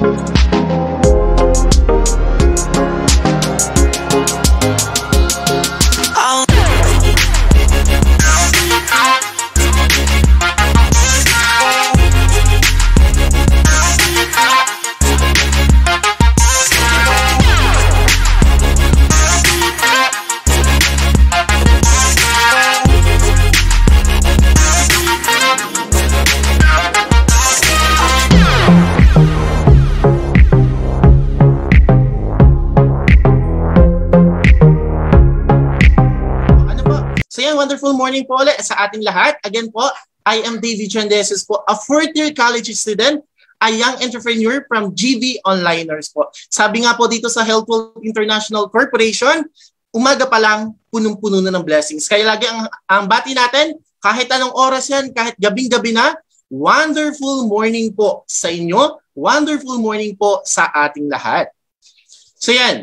Wonderful morning po ulit sa ating lahat. Again po, I am David Chandeses po, a fourth-year college student, a young entrepreneur from GV Onliners po. Sabi nga po dito sa Healthwell International Corporation, umaga pa lang, punong-puno na ng blessings. Kaya lagi ang bati natin, kahit anong oras yan, kahit gabing-gabi na, wonderful morning po sa inyo, wonderful morning po sa ating lahat. So yan,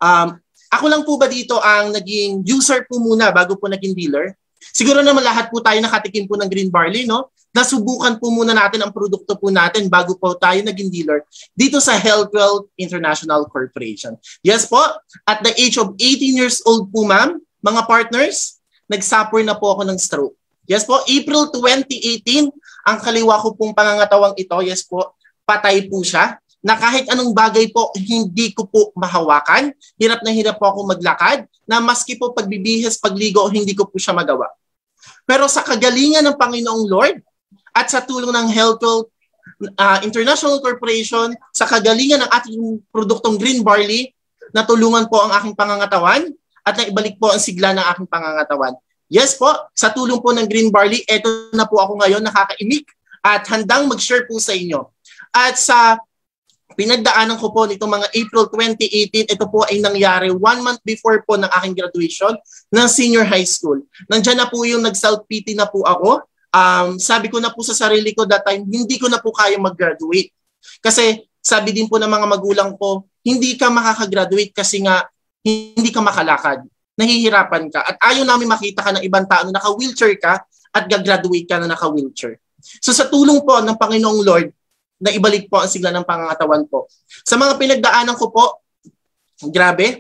ako lang po ba dito ang naging user po muna bago po naging dealer? Siguro naman lahat po tayo nakatikim po ng green barley, no? Nasubukan po muna natin ang produkto po natin bago po tayo naging dealer dito sa Healthwell International Corporation. Yes po, at the age of 18 years old po ma'am, mga partners, nagsuffer na po ako ng stroke. Yes po, April 2018, ang kaliwa ko pong pangangatawang ito, yes po, patay po siya. Na kahit anong bagay po, hindi ko po mahawakan. Hirap na hirap po ako maglakad, na maski po pagbibihis, pagligo, hindi ko po siya magawa. Pero sa kagalingan ng Panginoong Lord at sa tulong ng Healthwell International Corporation, sa kagalingan ng ating produktong green barley, natulungan po ang aking pangangatawan at naibalik po ang sigla ng aking pangangatawan. Yes po, sa tulong po ng green barley, eto na po ako ngayon nakakaimik at handang mag-share po sa inyo. At sa pinagdaanan ko po nitong mga April 2018, ito po ay nangyari 1 month before po ng aking graduation ng senior high school. Nandiyan na po yung nag-self-pity na po ako. Sabi ko na po sa sarili ko that time, hindi ko na po kaya mag-graduate. Kasi sabi din po ng mga magulang ko, hindi ka makakagraduate kasi nga hindi ka makalakad. Nahihirapan ka. At ayaw namin makita ka ng ibang tao na naka-wheelchair ka at gagraduate ka na naka-wheelchair. So sa tulong po ng Panginoong Lord, na ibalik po ang sigla ng pangangatawan po. Sa mga pinagdaanan ko po, grabe.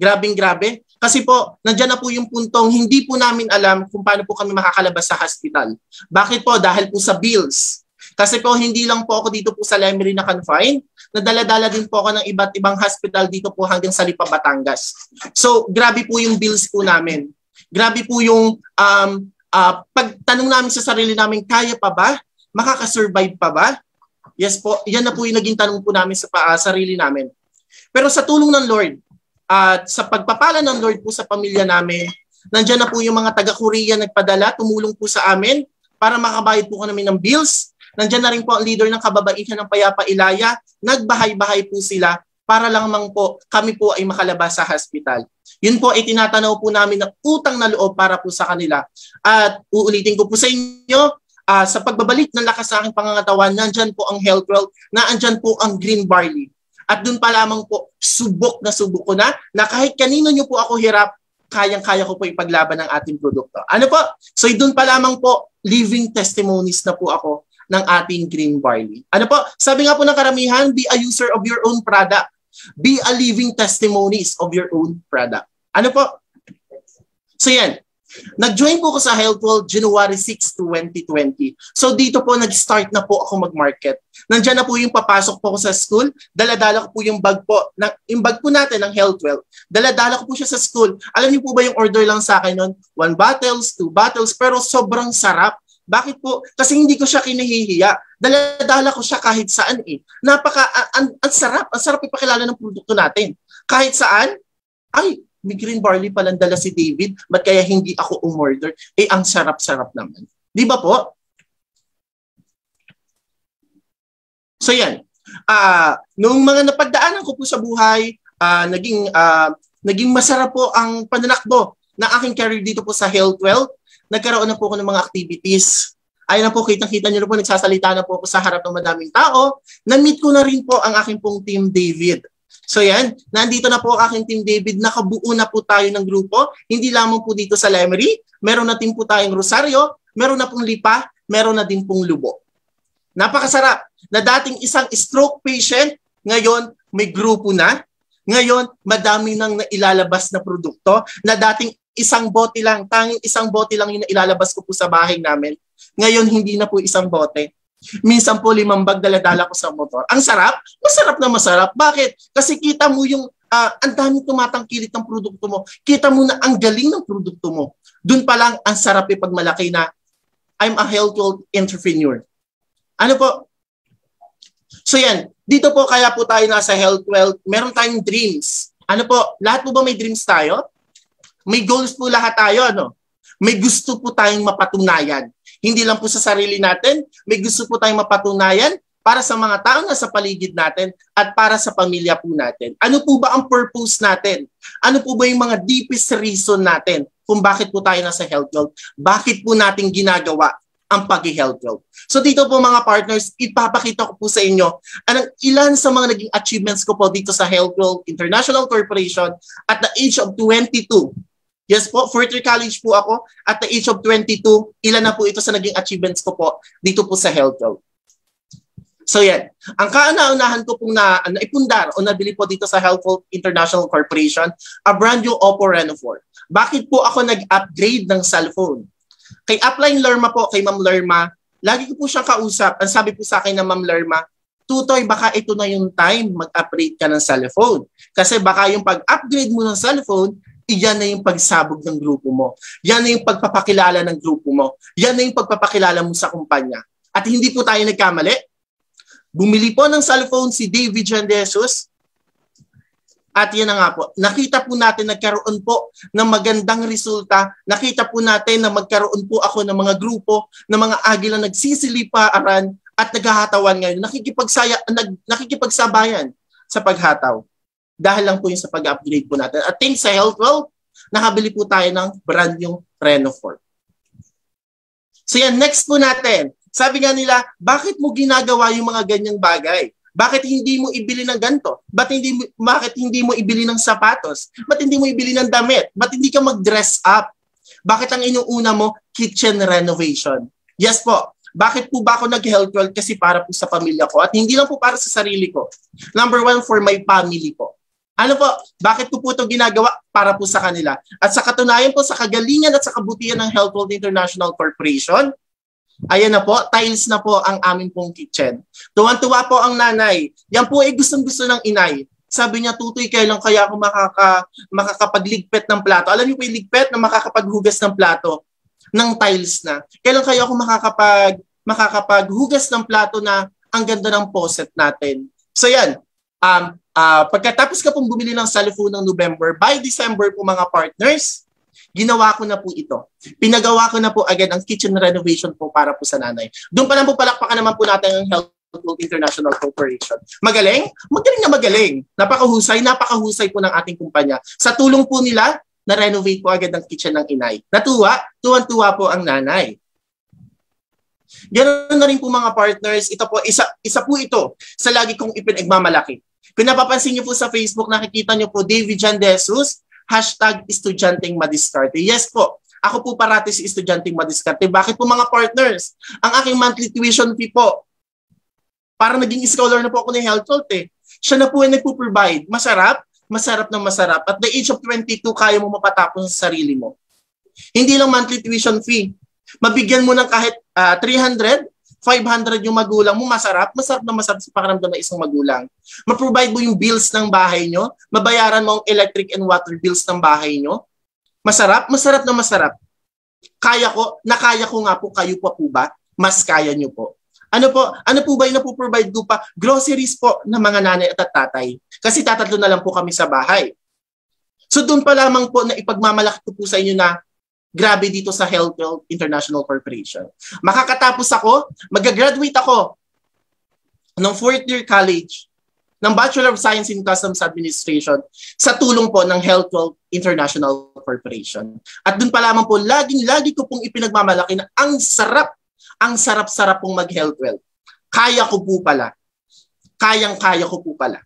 Kasi po, nandiyan na po yung puntong hindi po namin alam kung paano po kami makakalabas sa hospital. Bakit po? Dahil po sa bills. Kasi po, hindi lang po ako dito po sa Lemery na confined. Nadala-dala din po ako ng iba't ibang hospital dito po hanggang sa Lipa, Batangas. So, grabe po yung bills po namin. Grabe po yung pagtanong namin sa sarili namin, kaya pa ba? Makakasurvive pa ba? Yes po, yan na po yung naging tanong po namin sa sarili namin. Pero sa tulong ng Lord at sa pagpapala ng Lord po sa pamilya namin, nandiyan na po yung mga taga-Korea nagpadala, tumulong po sa amin para makabayad po kami ng bills. Nandiyan na rin po ang leader ng kababaihan ng Payapa Ilaya, nagbahay-bahay po sila para lamang po kami po ay makalabas sa hospital. Yun po ay tinatanaw po namin ng utang na loob para po sa kanila. At uulitin ko po sa inyo, sa pagbabalik ng lakas sa aking pangangatawan, nandyan po ang Healthwell, naandyan po ang green barley. At dun pa lamang po, subok ko na kahit kanino nyo po ako hirap, kayang-kaya ko po ipaglaban ng ating produkto. Ano po? So dun pa lamang po, living testimonies na po ako ng ating green barley. Ano po? Sabi nga po ng karamihan, be a user of your own product. Be a living testimonies of your own product. Ano po? So yan. Nag-join po ko sa Healthwell January 6, 2020. So dito po nag-start na po ako mag-market. Nandiyan na po yung papasok po ko sa school. Dala-dala ko po yung bag po. Yung bag po natin ng Healthwell. Dala-dala ko po siya sa school. Alam niyo po ba yung order lang sa akin nun? 1 bottles, 2 bottles, pero sobrang sarap. Bakit po? Kasi hindi ko siya kinahihiya. Dala-dala ko siya kahit saan eh. Ang sarap. Ang sarap ipakilala ng produkto natin. Kahit saan, ay, may green barley palang dala si David, ba't kaya hindi ako umorder? Eh, ang sarap-sarap naman. Di ba po? So yan. Noong mga napagdaanan ko po sa buhay, naging masarap po ang pananakbo ng aking career dito po sa Healthwell. Nagkaroon na po ako ng mga activities. Ayun na po, kitang-kita niyo na po, nagsasalita na po ako sa harap ng madaming tao. Na-meet ko na rin po ang aking pong Team David. So yan, nandito na po ang aking Team David, nakabuo na po tayo ng grupo, hindi lamang po dito sa Lemery, meron na din po tayong Rosario, meron na pong Lipa, meron na din pong Lubo. Napakasarap na dating isang stroke patient, Ngayon, may grupo na. Ngayon, madami nang nailalabas na produkto na dating isang bote lang, tanging isang bote lang yung ilalabas ko po sa bahay namin. Ngayon, hindi na po isang bote. Minsan po 5 bag dala-dala ko sa motor. Ang sarap? Masarap na masarap. Bakit? Kasi kita mo yung ang daming tumatangkilik ng produkto mo. Kita mo na ang galing ng produkto mo. Doon pa lang, ang sarap pag malaki na I'm a health wealth entrepreneur. Ano po? So yan, dito po kaya po tayo nasa health wealth. Meron tayong dreams. Ano po? Lahat po ba may dreams tayo? May goals po lahat tayo, ano? May gusto po tayong mapatunayan. Hindi lang po sa sarili natin, may gusto po tayong mapatunayan para sa mga tao na sa paligid natin at para sa pamilya po natin. Ano po ba ang purpose natin? Ano po ba yung mga deepest reason natin kung bakit po tayo nasa health wealth? Bakit po natin ginagawa ang pag-health wealth? So dito po mga partners, ipapakita ko po sa inyo ilan sa mga naging achievements ko po dito sa Health Wealth International Corporation at the age of 22. Yes po, fourth year college po ako. At the age of 22, ilan na po ito sa naging achievements ko po dito po sa Health Wealth. So yan, ang kauna-unahan ko pong naipundar o nabili po dito sa Health Wealth International Corporation, a brand new Oppo Reno 4. Bakit po ako nag-upgrade ng cellphone? Kay Upline Lerma po, kay Ma'am Lerma, lagi ko po siyang kausap. Ang sabi po sa akin ng Ma'am Lerma, Tutoy, baka ito na yung time mag-upgrade ka ng cellphone. Kasi baka yung pag-upgrade mo ng cellphone, iyan na yung pagsabog ng grupo mo. Yan na yung pagpapakilala ng grupo mo. Yan na yung pagpapakilala mo sa kumpanya. At hindi po tayo nagkamali. Bumili po ng cellphone si David John De Jesus. At yan na nga po. Nakita po natin nagkaroon po ng magandang resulta. Nakita po natin na magkaroon po ako ng mga grupo, ng mga agila nagsisiliparan at naghahatawan ngayon. Nakikipagsabayan sa paghataw. Dahil lang po yung sa pag-upgrade po natin. At thanks sa Health Wealth, nakabili po tayo ng brand yung Reno 4. So yan, next po natin. Sabi nga nila, bakit mo ginagawa yung mga ganyang bagay? Bakit hindi mo ibili ng ganito? Bakit hindi mo ibili ng sapatos? Bakit hindi mo ibili ng damit? Bakit hindi ka mag-dress up? Bakit ang inuuna mo, kitchen renovation? Yes po. Bakit po ba ako nag-health wealth? Kasi para po sa pamilya ko. At hindi lang po para sa sarili ko. Number 1, for my family po. Ano po? Bakit ko po ito ginagawa? Para po sa kanila. At sa katunayan po, sa kagalingan at sa kabutihan ng Health Wealth International Corporation, ayan na po, tiles na po ang aming pong kitchen. Tuwan-tuwa po ang nanay. Yan po ay gustong-gusto ng inay. Sabi niya, Tutoy, kailan kaya ako makakapagligpit ng plato? Alam niyo po yung ligpit na makakapaghugas ng plato ng tiles na. Kailan kaya ako makakapaghugas ng plato na ang ganda ng faucet natin? So yan, pagkatapos ka pong bumili ng cellphone ng November, by December po mga partners, ginawa ko na po ito. Pinagawa ko na po agad ang kitchen renovation po para po sa nanay. Doon pa lang po palakpakan naman po natin ang Health Wealth International Corporation. Magaling? Magaling na magaling. Napakahusay po ng ating kumpanya. Sa tulong po nila, na-renovate po agad ang kitchen ng inay. Tuwan-tuwa po ang nanay. Ganoon na rin po mga partners, ito po, isa po ito sa lagi kong ipinagmamalaki. Kung napapansin niyo po sa Facebook, nakikita niyo po David John De Jesus, #estudyanteng madiskarte. Yes po, ako po parati si estudyanteng madiskarte. Bakit po mga partners? Ang aking monthly tuition fee po, para naging scholar na po ako ng Health Wealth eh. Siya na po ay nagpo-provide. Masarap na masarap. At the age of 22, kaya mo mapatapos sa sarili mo. Hindi lang monthly tuition fee. Mabigyan mo ng kahit 300, 500 yung magulang mo, masarap na masarap sa pakiramdam ng isang magulang. Ma-provide mo yung bills ng bahay nyo, mabayaran mo ang electric and water bills ng bahay nyo. Masarap na masarap. Kaya ko nga po, kayo pa po ba? Mas kaya nyo po. Ano po ba yung napoprovide ko pa? Groceries po ng mga nanay at tatay. Kasi tatatlo na lang po kami sa bahay. So doon pa lamang po na ipagmamalaki ko po sa inyo na grabe dito sa Health Wealth International Corporation. Makakatapos ako, mag-graduate ako ng 4th year college ng Bachelor of Science in Customs Administration sa tulong po ng Health Wealth International Corporation. At doon pa lamang po, lagi ko pong ipinagmamalaki na ang sarap-sarap pong mag-health wealth. Kaya ko po pala. Kayang-kaya ko po pala.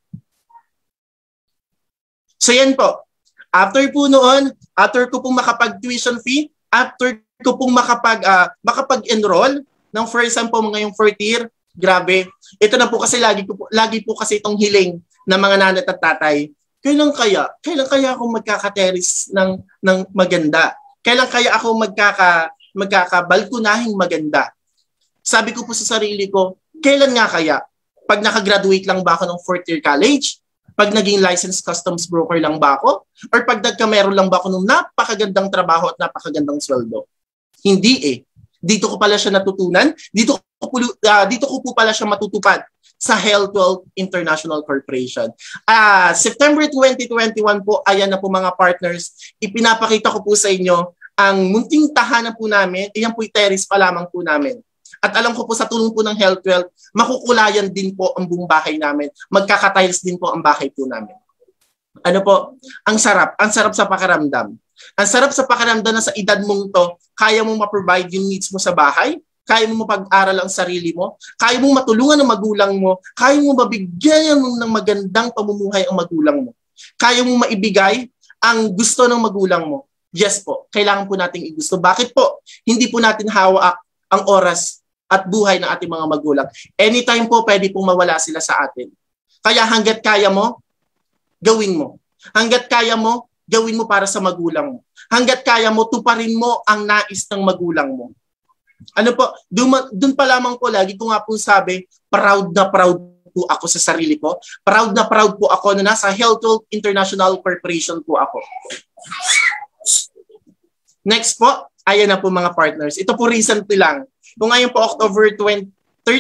So yan po. After po noon, after ko pong makapag-tuition fee, after ko pong makapag-enroll ng first time po ngayong 4th year, Grabe. Ito na po kasi lagi po kasi itong hiling ng mga nanay at tatay. Kailan kaya ako magkakateris ng maganda? Kailan kaya ako magkakabalkunahing maganda? Sabi ko po sa sarili ko, kailan nga kaya? Pag nakagraduate lang ba ako ng 4th year college? Pag naging licensed customs broker lang ba ako? Or pag nagkameron lang ba ako ng napakagandang trabaho at napakagandang sweldo? Hindi eh. Dito ko pala siya natutunan. Dito ko po pala siya matutupad sa Health Wealth International Corporation. September 2021 po, ayan na po mga partners. Ipinapakita ko po sa inyo ang munting tahanan po namin. Iyan po terrace pa lamang po namin. At alam ko po sa tulong po ng Health Wealth, makukulayan din po ang buong bahay namin. Magkakatiles din po ang bahay po namin. Ano po? Ang sarap sa pakiramdam. Ang sarap sa pakiramdam na sa edad mong to, kaya mong ma-provide yung needs mo sa bahay, kaya mo mapag-aral ang sarili mo, kaya mong matulungan ang magulang mo, kaya mo mabigyan mo ng magandang pamumuhay ang magulang mo. Kaya mong maibigay ang gusto ng magulang mo. Yes po, kailangan po nating igusto. Bakit po? Hindi po natin hawak ang oras at buhay ng ating mga magulang. Anytime po, pwede pong mawala sila sa atin. Kaya hanggat kaya mo, gawin mo. Hanggat kaya mo, gawin mo para sa magulang mo. Hanggat kaya mo, tuparin mo ang nais ng magulang mo. Ano po, dun pa lamang po, lagi ko nga po sabi, proud na proud po ako sa sarili ko. Proud na proud po ako na nasa Health Wealth International Corporation po ako. Next po, ayan na po mga partners. Ito po recently lang. Kung ngayon po October 30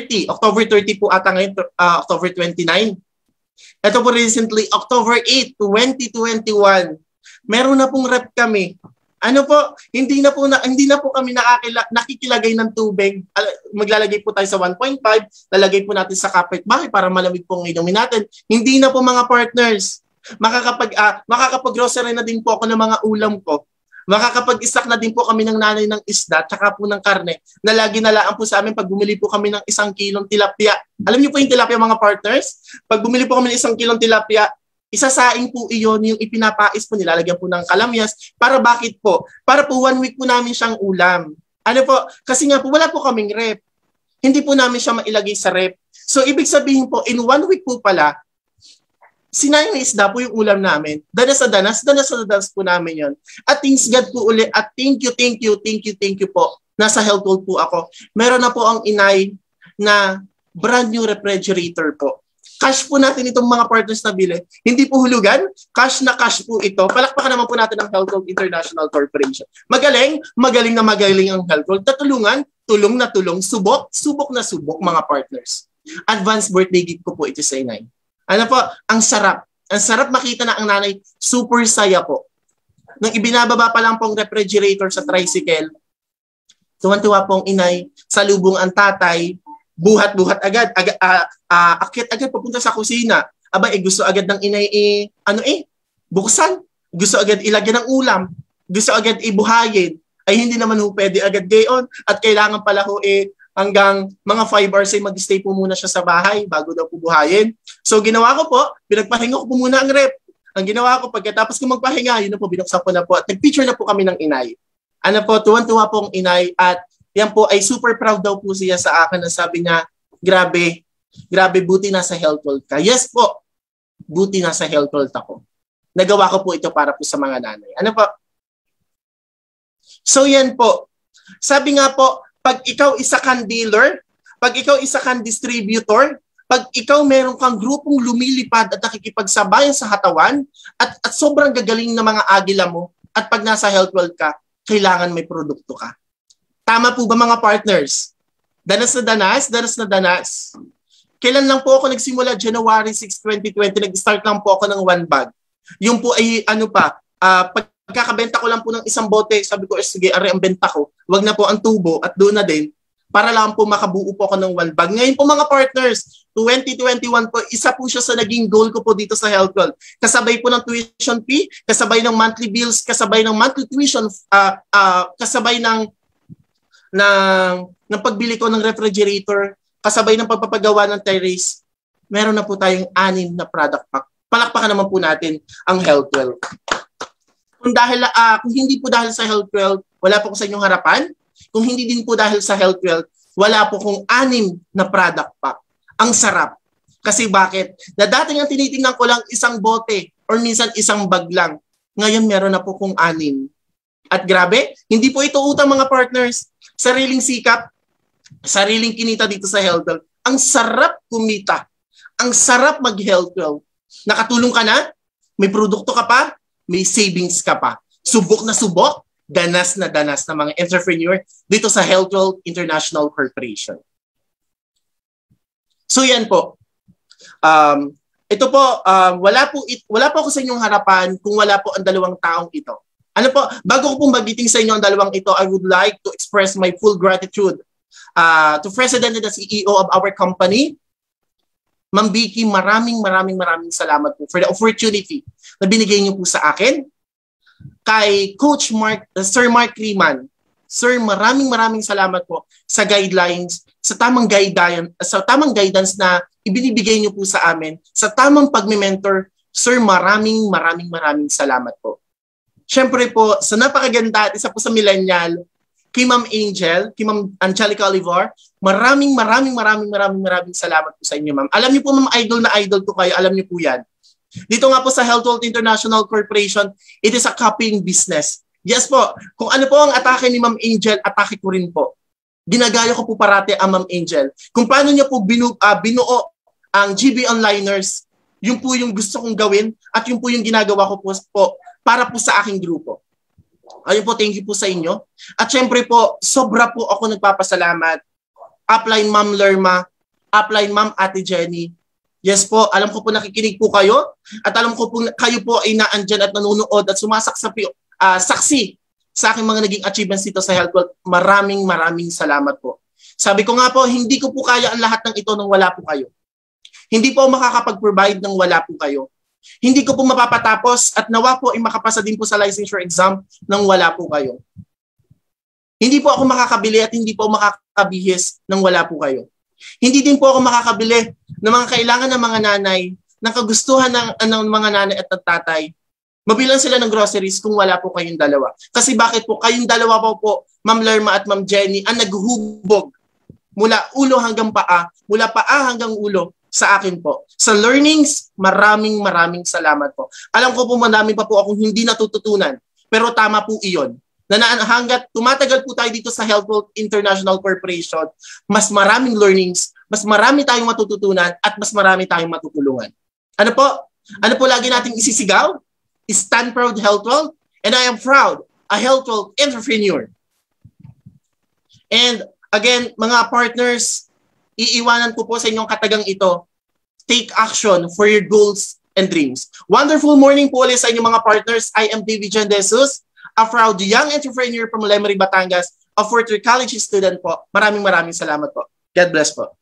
po ata ngayon, October 29. Ito po recently, October 8, 2021. Meron na pong rep kami. Ano po, hindi na po kami nakikilagay ng tubig. Maglalagay po tayo sa 1.5, lalagay po natin sa kapitbahay para malamig po ang inumin natin. Hindi na po mga partners. Makakapag-grocery na din po ako ng mga ulam ko. Makakapag-isak na din po kami ng nanay ng isda tsaka po ng karne na lagi nalaan po sa amin pag bumili po kami ng 1 kilong tilapia. Alam niyo po yung tilapia mga partners? Pag bumili po kami ng 1 kilong tilapia, isasaing po iyon yung ipinapais po, nilalagyan po ng kalamyas. Para bakit po? Para po 1 week po namin siyang ulam. Ano po? Kasi nga po wala po kaming rep. Hindi po namin siya mailagay sa rep. So ibig sabihin po, in 1 week po pala, sinayang na isda po yung ulam namin. Danas po namin yon. At thanks God po ulit. At thank you po. Nasa Health Wealth po ako. Meron na po ang inay na brand new refrigerator po. Cash po natin itong mga partners na bili. Hindi po hulugan. Cash na cash po ito. Palakpakan naman po natin ang Health Wealth International Corporation. Magaling na magaling ang Health Wealth. Tatulungan, tulong na tulong, subok na subok mga partners. Advance birthday gift ko po ito sa inay. Ano po, ang sarap. Ang sarap makita na ang nanay, super saya po. Nung ibinababa pa lang pong refrigerator sa tricycle, tuwan-tuwa pong inay, salubong ang tatay, buhat-buhat agad, akit agad papunta sa kusina. Aba, gusto agad ng inay, buksan. Gusto agad ilagyan ng ulam. Gusto agad ibuhayin. Ay hindi naman ho pwede agad gayon. At kailangan pala ho hanggang mga 5 hours ay mag-stay po muna siya sa bahay bago daw po buhayin. So ginawa ko po, pinagpahinga ko po muna ang rep. Ang ginawa ko pagkatapos ko magpahinga, yun na po, binuksan ko na po at nag-picture na po kami ng inay. Ano po, tuwan-tuwa po ang inay at yan po ay super proud daw po siya sa akin na sabi niya, grabe, buti nasa Health Wealth ka. Yes po, buti nasa Health Wealth ako. Nagawa ko po ito para po sa mga nanay. Ano po? So yan po. Sabi nga po, pag ikaw isa kang dealer, pag ikaw isa kang distributor, pag ikaw meron kang grupong lumilipad at nakikipagsabayan sa hatawan at sobrang gagaling na mga agila mo at pag nasa Health Wealth ka, kailangan may produkto ka. Tama po ba mga partners? Danas na danas. Kailan lang po ako nagsimula? January 6, 2020, nag-start lang po ako ng 1 bag. Yung po ay pagkakabenta ko lang po ng 1 bote, sabi ko, sige, are ang benta ko. Wag na po ang tubo at doon na din para lang po makabuo po ako ng 1 bag. Ngayon po mga partners, 2021 po, isa po siya sa naging goal ko po dito sa Health Wealth. Kasabay po ng tuition fee, kasabay ng monthly bills, kasabay ng monthly tuition, kasabay ng pagbili ko ng refrigerator, kasabay ng pagpapagawa ng terrace. Meron na po tayong 6 na product pack. Palakpakan naman po natin ang Health Wealth. Kung hindi po dahil sa Health Wealth, wala po ko sa inyong harapan. Kung hindi din po dahil sa Health Wealth, wala po kung 6 na product pack. Ang sarap. Kasi bakit? Na dating ang tinitingnan ko lang isang bote or minsan isang bag lang. Ngayon meron na po kung 6. At grabe, hindi po ito utang mga partners. Sariling sikap, sariling kinita dito sa HealthWell. Ang sarap kumita. Ang sarap mag-HealthWell. Nakatulong ka na, may produkto ka pa, may savings ka pa. Subok na danas na mga entrepreneur dito sa HealthWell International Corporation. So yan po. Ito po, wala po ako sa inyong harapan kung wala po ang dalawang taong ito. Ano po, bago ko pong magiting sa inyo ang dalawang ito, I would like to express my full gratitude to President and the CEO of our company, Ma'am Vicky. Maraming salamat po for the opportunity na binigay niyo po sa akin. Kay Coach Mark, Sir Mark Riman. Sir, maraming salamat po sa guidelines, sa tamang guidance na ibinibigay niyo po sa amin, sa tamang pagme-mentor. Sir, maraming salamat po. Siyempre po, sa napakaganda at isa po sa millennial, kay Ma'am Angel, kay Ma'am Angelica Olivar, maraming salamat po sa inyo, ma'am. Alam niyo po, ma'am, idol na idol ko kayo. Alam niyo po yan. Dito nga po sa HealthWell International Corporation, it is a copying business. Yes po, kung ano po ang atake ni Ma'am Angel, atake ko rin po. Ginagaya ko po parati ang Ma'am Angel. Kung paano niya po binuo ang GB Onliners, yun po yung gusto kong gawin at yun po yung ginagawa ko po para po sa aking grupo. Ayun po, thank you po sa inyo. At syempre po, sobra po ako nagpapasalamat. Upline Ma'am Lerma, upline Ma'am Ate Jenny. Yes po, alam ko po nakikinig po kayo at alam ko po kayo po ay naandyan at nanonood at saksi sa aking mga naging achievements dito sa HealthWell. Maraming salamat po. Sabi ko nga po, hindi ko po kaya ang lahat ng ito nang wala po kayo. Hindi po makakapag-provide nang wala po kayo. Hindi ko po mapapatapos at nawa po ay makapasa din po sa licensure exam nang wala po kayo. Hindi po ako makakabili at hindi po makakabihis nang wala po kayo. Hindi din po ako makakabili ng mga kailangan ng mga nanay, ng kagustuhan ng mga nanay at tatay. Mabilang sila ng groceries kung wala po kayong dalawa. Kasi bakit po? Kayong dalawa po, Ma'am Lerma at Ma'am Jenny, ang naghubog mula ulo hanggang paa, mula paa hanggang ulo sa akin po. Sa learnings, maraming salamat po. Alam ko po marami pa po akong hindi natututunan, pero tama po iyon. Hanggat tumatagal po tayo dito sa HealthWell International Corporation, mas maraming learnings, mas marami tayong matututunan at mas marami tayong matutulungan. Ano po? Ano po lagi nating isisigaw? Stand proud HealthWell, and I am proud a HealthWell entrepreneur. And again, mga partners, iiwanan ko po sa inyong katagang ito, take action for your goals and dreams. Wonderful morning po ulit sa inyong mga partners. I am David John De Jesus, a proud young entrepreneur from Lemery, Batangas, a fourth-year college student po. Maraming salamat po. God bless po.